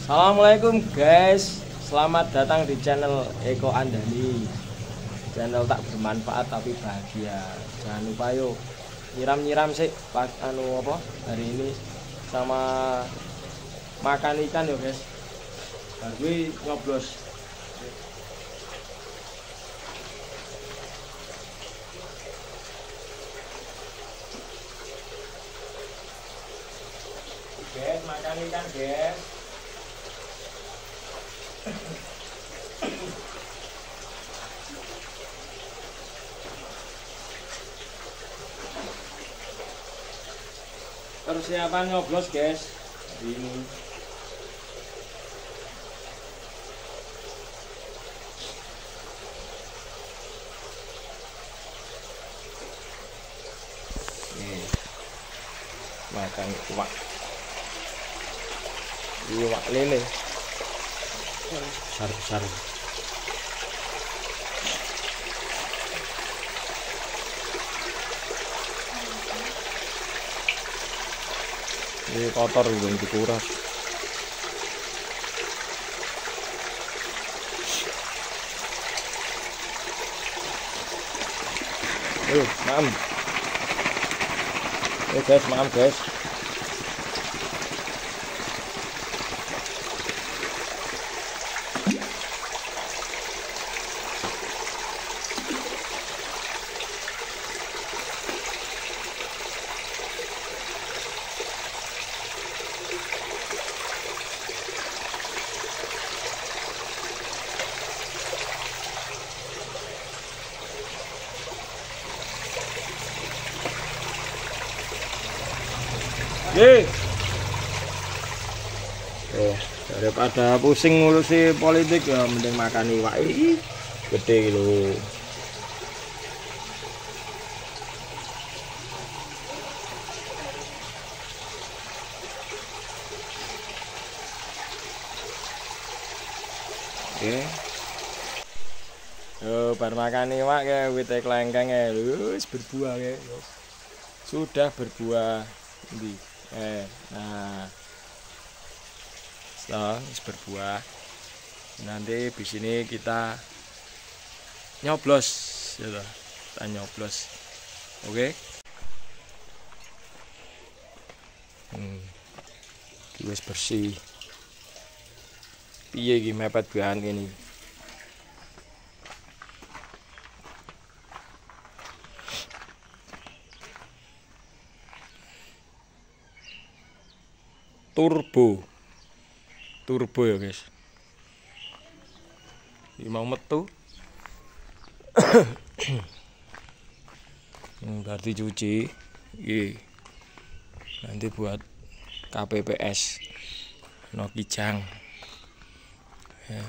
Assalamualaikum guys, selamat datang di channel Eko Andani. Channel tak bermanfaat tapi bahagia. Jangan lupa yuk nyiram sih pas hari ini sama makan ikan yuk guys. Baru nyoblos. Guys, makan ikan guys. Persiapan nyoblos guys hari ini. Makan iwak lele besar. Ini kotor belum dikuras. Maaf. Guys, maaf guys. Daripada pusing ngurusi politik ya mending makan iwak gede lho. Oke. Bar makan iwak ya wite klengkeng ya wis berbuah ya. Sudah berbuah. Nah. Setelah berbuah nanti di sini kita nyoblos ya toh. Kita nyoblos. Oke. Wis bersih. Piye iki mepet bahan ini. Turbo ya guys. Ini mau metu. Berarti cuci. Nanti buat KPPS no Kijang. Ya.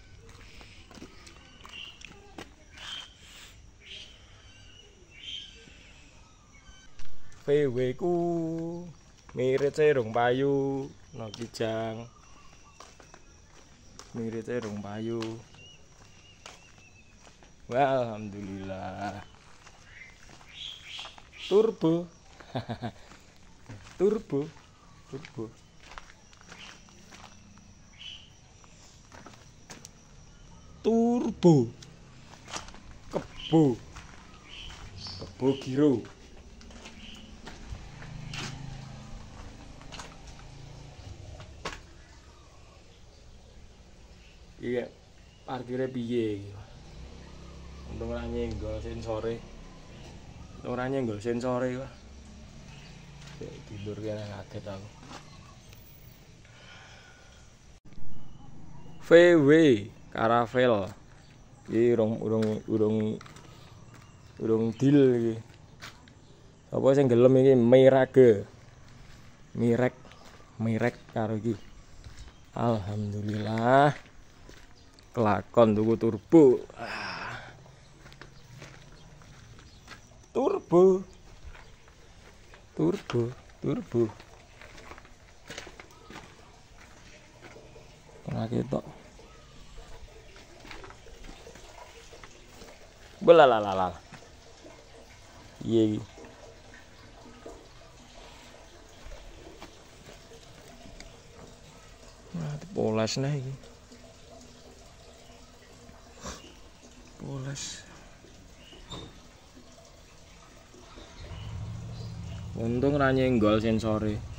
VW ku mirip rong payu no Kijang. Mirip rong payu. Wah, alhamdulillah. Turbo. turbo. Kebo giro. Iya, parkirnya piye? Untung ora nyenggol sensore. Ora nyenggol sensore kok. Tidur kene kaget aku. VW Caravelle. Iki urung deal iki. Apa sing gelem iki Mirek karo iki. Alhamdulillah. Kelakon tuku turbo. Turbo. Ora ketok. Belalala. Iya. Nah, Poles nih iki. Poles. Untung ra nyenggol sensore.